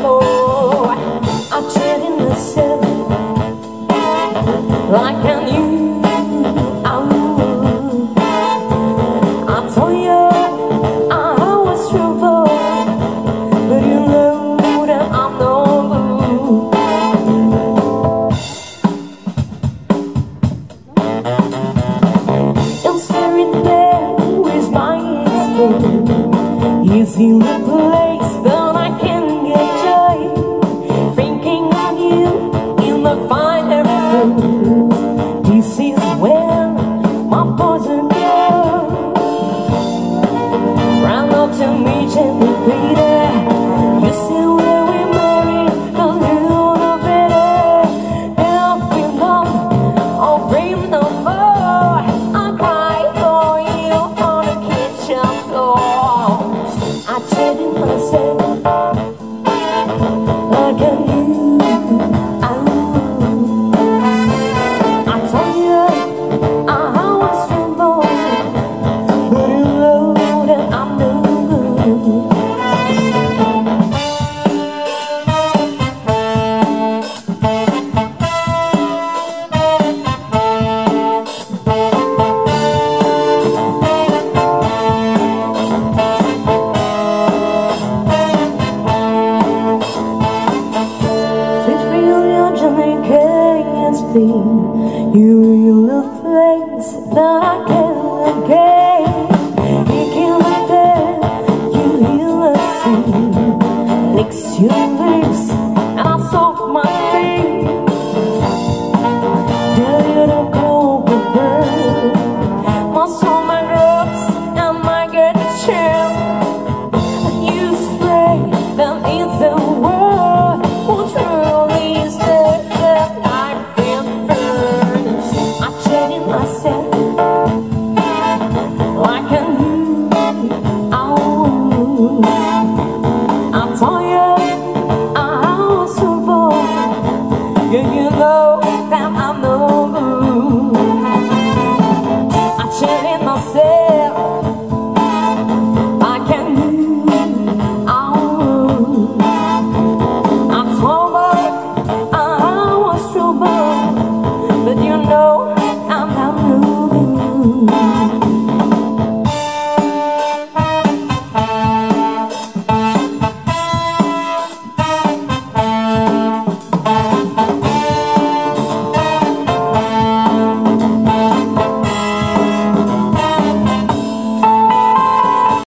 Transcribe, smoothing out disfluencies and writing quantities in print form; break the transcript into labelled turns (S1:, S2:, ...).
S1: floor. I treated myself like I knew I would. I told you I was trouble, but you know that I'm no good. I'm staring there with my ex-boy. He's in the place that I can get joy, thinking of you in the finer blues. This is where my poison goes. Run up to me gently, baby. You see where we married, 'cause you know better. Help me not, I'll dream no more. I cry for you on the kitchen floor. I treated myself like I knew I would. I told you I was trouble, but you know that I'm no good. You in a place that I can't again. You kill a bed, you heal a sea. Licks your lips and I soak my feet. Tell you to go bird. My soul, my drugs, and my good chill. You say that it's the world who truly is there. Myself like I knew I would. I told you I was so bold.